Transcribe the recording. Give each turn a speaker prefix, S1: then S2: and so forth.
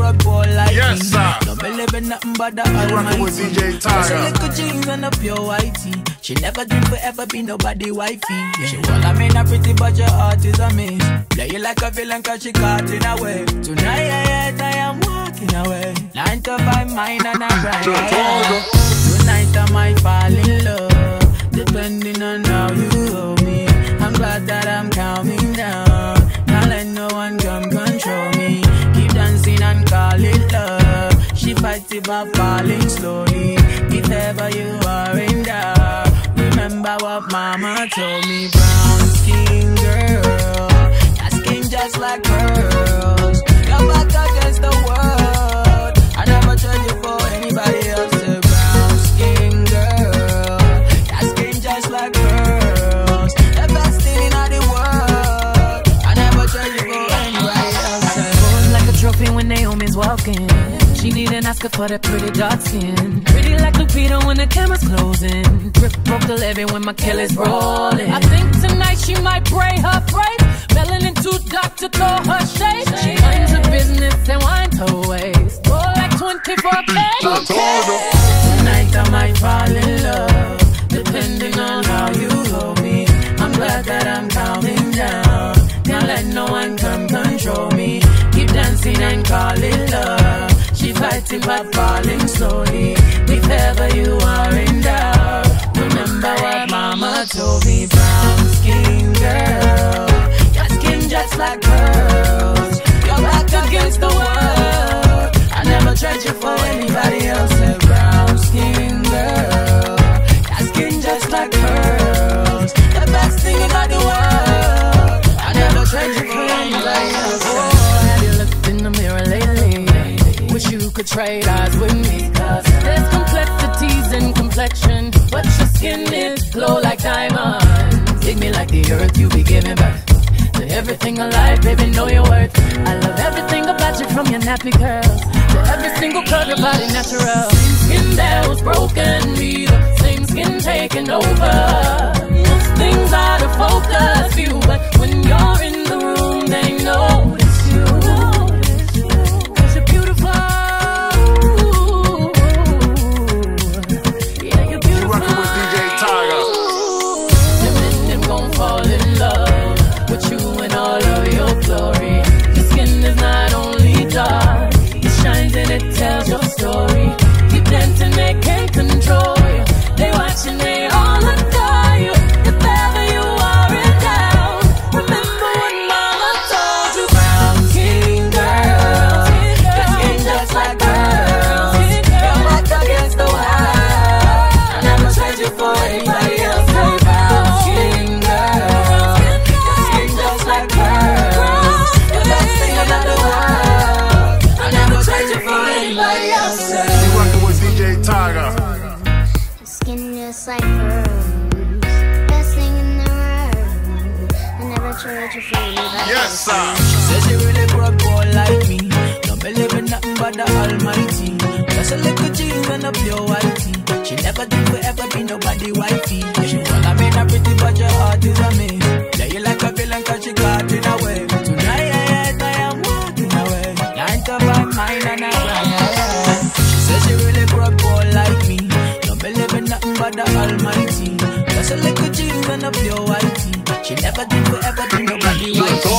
S1: broke boy like
S2: yes,
S1: me.
S2: Sir.
S1: Don't believe in nothing but the almighty.
S2: With DJ
S1: Just a
S2: Tiger.
S1: little jeans and a pure whitey. She never dream forever be nobody wifey. Yeah. She well, I mean, a pretty but your heart is a miss. Play you like a villain cause she caught in a way. Tonight I am walking away. 9 to 5 mine and I grind. Tonight I might fall in love, depending on how you hold me. I'm glad that I'm calming down. Can't let no one come control me. Keep dancing and call it love. She fights it by falling slowly. If ever you are in doubt, remember what mama told me. Brown skin girl, that skin just like pearls. Your back against the world. I never trade you for anybody else. Brown skin girl, that skin just like pearls. The best thing in all the world. I never trade you for anybody else.
S3: Pose like a trophy when Naomi's walking. She need an Oscar for that pretty dark skin. Pretty like Lupita when the camera's closing. Grip broke the levee when my killer's rolling. I think tonight she might braid her braids. Melanin too dark to throw her shade. She minds her business and winds her waist. More like 24K.
S1: Tonight I might fall in love, depending on how you hold me. I'm glad that I'm calming down. Can't let no one come control me. Keep dancing and call it love. She fighting but falling slowly. If ever you are in doubt, remember what mama told me. Brown skin girl, your skin just like pearls. Your back against the world. I never tried you for anybody else. A brown skin girl, your skin just like pearls. The best thing in all the world. I never tried you for anybody else.
S3: Oh, have you looked in the mirror lately? Wish you could trade eyes with me. Cause there's complexities in complexion, but your skin is glow like diamonds. Dig me like the earth, you be giving birth to everything alive, baby, know your worth. I love everything about you, from your nappy curls to every single curve, your body natural. Same skin that was broken, me the same skin taking over. Most things out of focus, you, but when you're in the room, they notice you. Cause you're beautiful. Yeah, you're beautiful.
S2: Rockin' with DJ Tiger.
S3: Them and them gon' fall in love with you in all of your glory. Your skin is not only dark, it shines and it tells your story. Keep dancing, they can't control you. They watching, they all adore you. If ever you are in doubt, remember what mama told you. Brown skin girl, your skin just like pearls. Your back against the wall. I never tried you for anybody else. Brown skin girl, your skin just like pearls. The best thing about the world. I never tried you for anybody else.
S2: You rockin' with DJ Tiger.
S4: Skin just like pearls. Best thing in the world. I never tried you for anybody.
S2: Yes, sir.
S1: She says she really broke boy like me. Don't believe in nothing but the almighty. Just a little jeans and a pure whitey. She never dream forever be nobody wifey. She well, I mean, a pretty but your heart is a miss. Play you like a villain cause she caught in a way. Tonight I am walking away. 9 to 5 mine and I grind. She says she really broke boy like me. Don't believe in nothing but the almighty. Just a little jeans and a pure whitey. She never dream forever be nobody wifey.